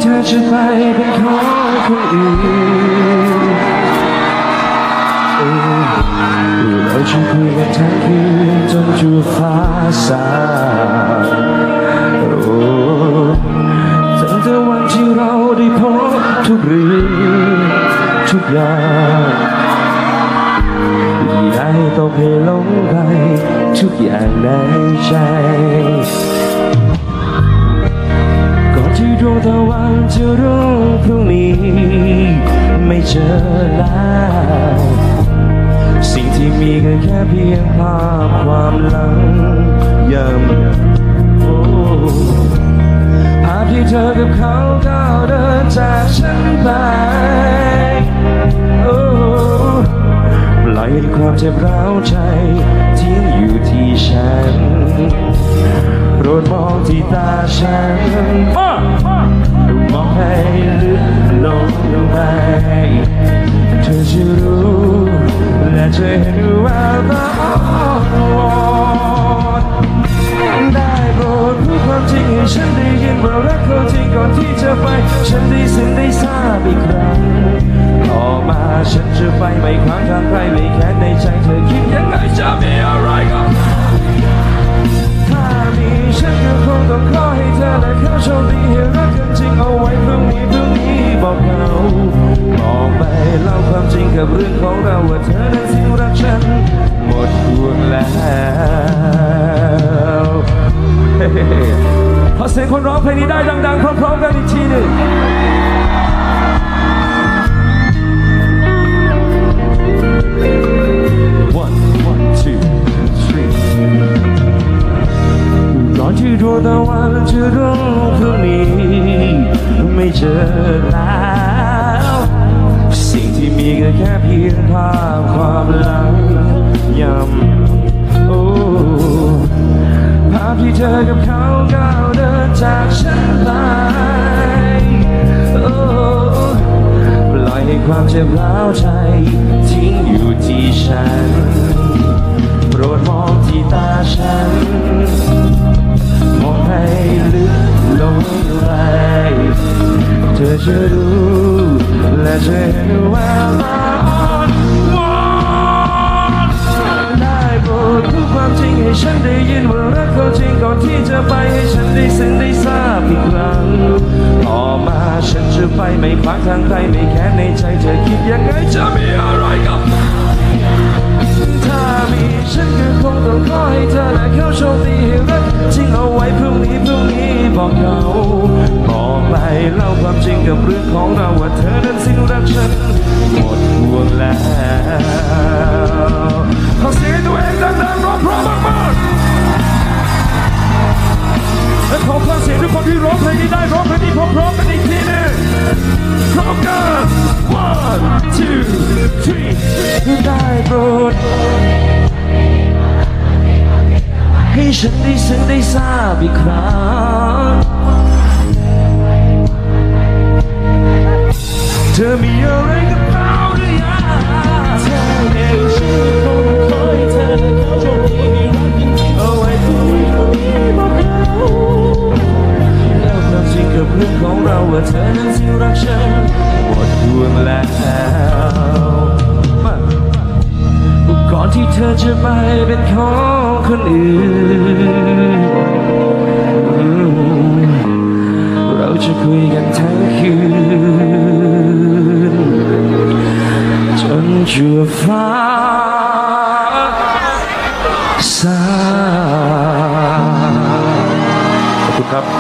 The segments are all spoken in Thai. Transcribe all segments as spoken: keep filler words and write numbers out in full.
เธอจะไปเป็นของคนอื่นเราจะคุยกันทั้งคืนจนชั่วฟ้าสางตั้งแต่วันที่เราได้พบทุกเรื่องทุกอย่างอย่าให้ต้องให้หลงไปทุกอย่างในใจก่อนที่ดวงตะวันจะรุ่งพรุ่งนี้ไม่เจอแล้วสิ่งที่มีก็แค่เพียงภาพความหลังย้ำโอ้ภาพที่เธอกับเขาก้าวเดินจากฉันไปโอ้ปล่อยให้ความเจ็บร้าวใจทิ้งอยู่ที่ฉันโปรดมองที่ตาฉันมองให้ลึกลงไปเธอจะรู้และจะเห็นว่าตาอ่อนได้โปรดพูดความจริงให้ฉันได้ยินว่ารักเขาจริงก่อนที่จะไปฉันได้สิ้นได้ทราบอีกครั้งต่อมาฉันจะไปไม่ขวางทางใครไม่แค้นในใจเธอคิดยังไงจะมีอะไรกันถ้ามีฉันก็คงต้องขอให้เธอและเขาโชคดีให้รักกันจริงเอาไว้พรุ่งนี้พรุ่งนี้บอกเขาบอกไปเล่าความจริงกับเรื่องของเราว่าเธอนั้นสิ้นรักฉันหมดห่วงแล้วขอเสียงคนร้องเพลงนี้ได้ดังๆพร้อมๆกันอีกทีหนึ่งก่อนที่ดวงตะวันจะรุ่งพรุ่งนี้ไม่เจอแล้วสิ่งที่มีก็แค่เพียงภาพความหลังย้ำโอ้ภาพที่เธอกับเขาก้าวเดินจากฉันไปโอ้ปล่อยให้ความเจ็บร้าวใจทิ้งอยู่ที่ฉันโปรดมองที่ตาฉันมองให้ลึกลงไปเธอจะรู้และจะเห็นว่าอ่อนวอนได้โปรดพูดความจริงให้ฉันได้ยินว่ารักเขาจริงก่อนที่จะไปให้ฉันได้สิ้นได้ทราบอีกครั้งต่อมาฉันจะไปไม่ขวางทางใครไม่แค้นในใจเธอคิดยังไงจะมีอะไรกับถ้ามีฉันก็คงต้องขอให้เธอและเขาโชคดีให้รักจริงเอาไว้พรุ่งนี้พรุ่งนี้บอกเขาบอกไปเล่าความจริงกับเรื่องของเราว่าเธอนั้นสิ้นรักฉันหมดห่วงแล้วขอเสียงตัวเองดังๆร้องพร้อมมากๆและขอฟังเสียงทุกคนที่ร้องเพลงนี้ได้ร้องเพลงนี้พร้อมๆกันอีกทีหนึ่งพร้อมกัน one two three ได้โปรดให้ฉันได้ซึ้งได้ทราบอีกครั้งเธอมีอะไรกับเขาหรือยังเธอเองฉันคงขอให้เธอและเขาโชคดีมีรักจริงเอาไว้พรุ่งนี้พรุ่งนี้บอกเขาแล้วความจริงกับเรื่องของเราว่าเธอนั้นสิ้นรักฉันหมดดวงแล้วก่อนที่เธอจะไปเป็นของคนอื่นเราจะคุยกันทั้งคืนจนชั่วฟ้าสางขอบคุณครับ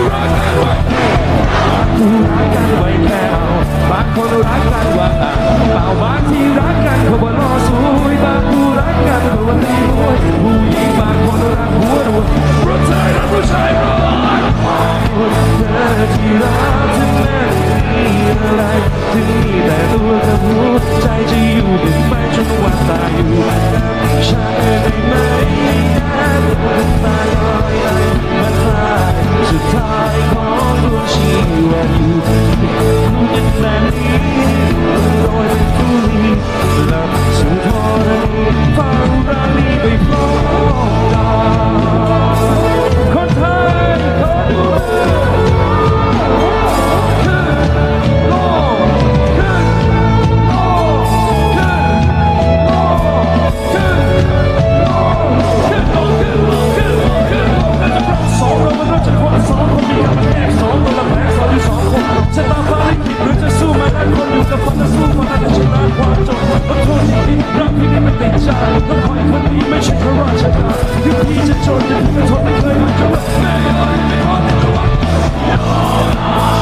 รักกันไว้คู่รักกันไว้แค่เอาบางคนรักกันว่าอ่ะเปล่าบางที่รักกันเขาบอกล่อสวยบางคู่รักกันเขาว่าตีมวยผู้หญิงบางคนรักหัวรวยผู้ชายรักผู้ชายรักคนเธอที่รักถึงแม้มีอะไรถึงมีแต่ตัวกับหัวใจจะอยู่เป็นไปจนวันตายอยู่กับฉันได้ไหมแค่ตัวตายลอยไปมาตายสุดท้ายของดวงชีวิตอยู่รู้กันแต่นี้โดยเป็นผู้นี้หลับสู่ทอรณีเฝ้าราลีไปพร้อมกันคนไทยคนดูขึ้นโลกขึ้นโลกขึ้นโลกขึ้นโลกขึ้นโลกขึ้นโลกขึ้นโลกขึ้นโลกกันจะพร้อมสองเรามันรักจะคนสองคนมีกับแยกสองคนละแพ้สองอยู่สองคนจะตามฟ้าลิขิตหรือจะสู้มาได้คนอยู่กับฝันจะสู้มาได้จะชนะความจนอดทนอย่างนี้รักพี่นี่ไม่ติดใจต้องคอยคนนี้ไม่ใช่พระราชทานที่พี่จะจนจะพี่จะทนไม่เคยมันจะรักแม่ไม่ทนไม่ทนไม่ทน